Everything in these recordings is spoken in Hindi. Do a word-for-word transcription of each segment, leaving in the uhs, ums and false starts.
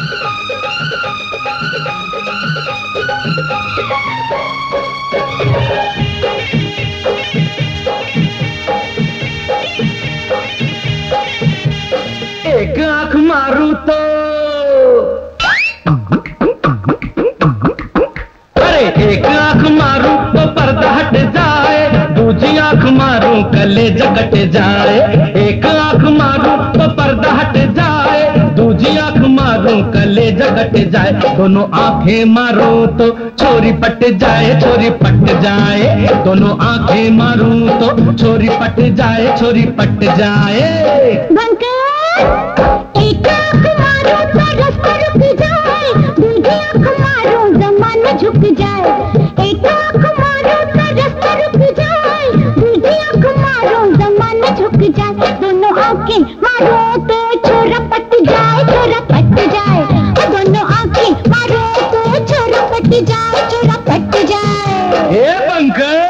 एक आंख मारूं तो अरे एक आंख मारूं तो पर्दा हट जाए, दूसरी आंख मारूं कलेजा कट जाए। एक आंख मारूं तो पर्दा हट जाए, दूसरी आंख मारूं कलेजा कट जाए। दोनों आंखें मारूं तो छोरी पट जाए, छोरी पट जाए। दोनों आंखें मारूं तो छोरी पट जाए, छोरी पट जाए। एक आंख मारो तो रास्ता रुक जाए, दूसरी आंख मारो जमाना झुक जाए। एक आंख मारो तो रास्ता रुक जाए, दूसरी आंख मारो जमाना झुक जाए। दोनों आंखें मारो तो छोरा पट जाए, छोरा पट जाए। दोनों आंखें मारो तो छोरा पट जाए, छोरा पट जाए। ए पंकज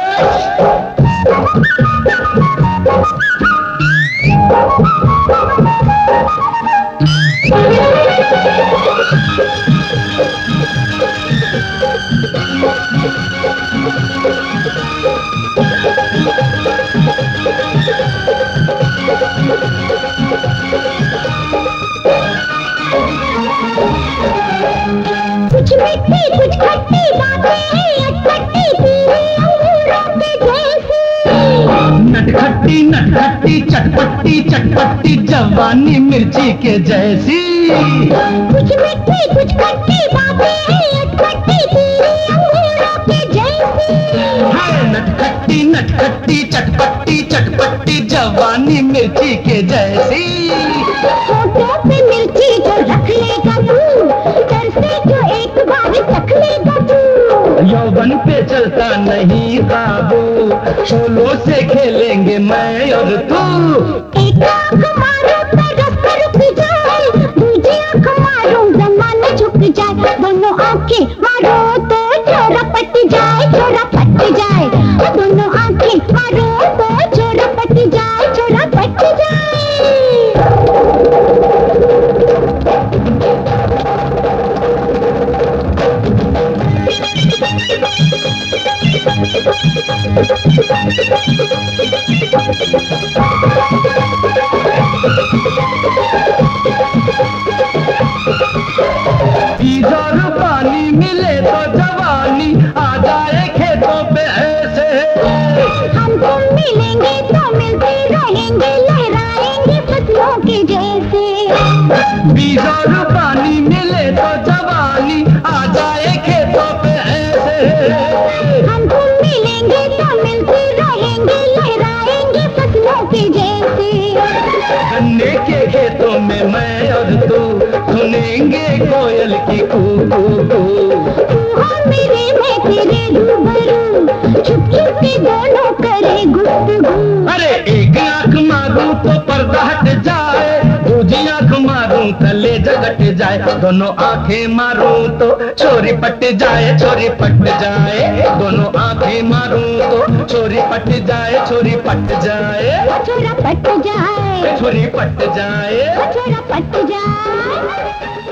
कुछ मीठी कुछ खट्टी बातें अटपटी तेरे अंगूरों के जैसी। नटखट्टी नटखट्टी चटपट्टी चटपट्टी जवानी मिर्ची के जैसी। कुछ मीठी कुछ खट्टी बातें अटपटी तेरे अंगूरों के जैसी। है नटखट्टी नटखट्टी चटपट्टी चटपट्टी जवानी मिर्ची के जैसी। होठों पे मिर्ची जो रख लेगा तू, तरसे जो एक बार चख लेगा तू। यौवन पे चलता नहीं काबू, शोलों से खेलेंगे मैं और तू। एक आंख मारो तो रास्ता रुक जाए, दूसरी आंख मारो जमाना झुक जाए। दोनों आंखें मारो तो छोरा पट जाए, छोरा पट जाए। दोनों आंखें मारो तो छोरा पट जाए, छोरा पट जाए। इधर पानी मिले तो जवानी आ जाए खेतों पे ऐसे। हम तुम मिलेंगे तो मिलते रहेंगे, लहराएंगे फसलों के जैसे। इधर पानी मिले तो जवानी आ जाए खेतों पे ऐसे। हम तुम मिलेंगे तो मिलते रहेंगे, लहराएंगे फसलों के जैसे। गन्ने के खेतों में मैं और तू सुनेंगे कोयल की कू कू कू। तू हो मेरे मैं तेरे रूबरू, छुप छुप के दोनों करे गुफ्तगू। अरे एक आंख मारूं तो पर्दा हट जाए, दूसरी आंख मारूं कलेजा कट जाए। दोनों आंखें मारूं तो छोरी पट जाए, छोरी पट जाए। दोनों आंखें मारूं तो छोरी पट जाए, छोरी पट जाए। छोरा पट जाए, छोरी पट जाए। छोरा पट जाए।